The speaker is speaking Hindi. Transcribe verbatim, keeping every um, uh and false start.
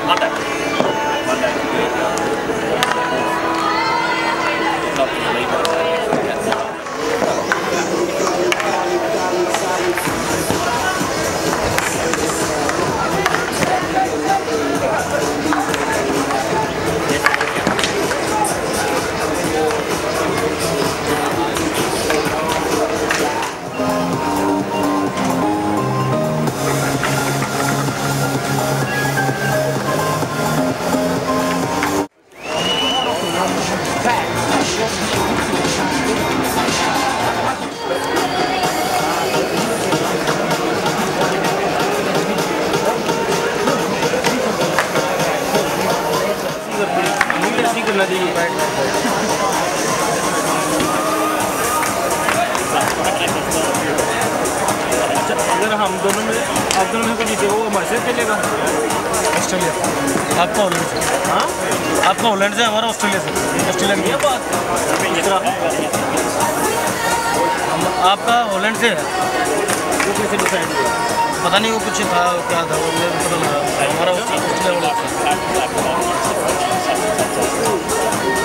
अगर हम दोनों में आप दोनों में को जीते वो हमारे से खेलेगा। ऑस्ट्रेलिया आपका हॉलैंड से। हाँ आपका हॉलैंड से, हमारा ऑस्ट्रेलिया से। ऑस्ट्रेलिया की बात आपका हॉलैंड से है। वो कैसे डिसाइड किया? पता नहीं, वो कुछ था क्या था वो मुझे पता लगा। हमारा ऑस्ट्रेलिया वाला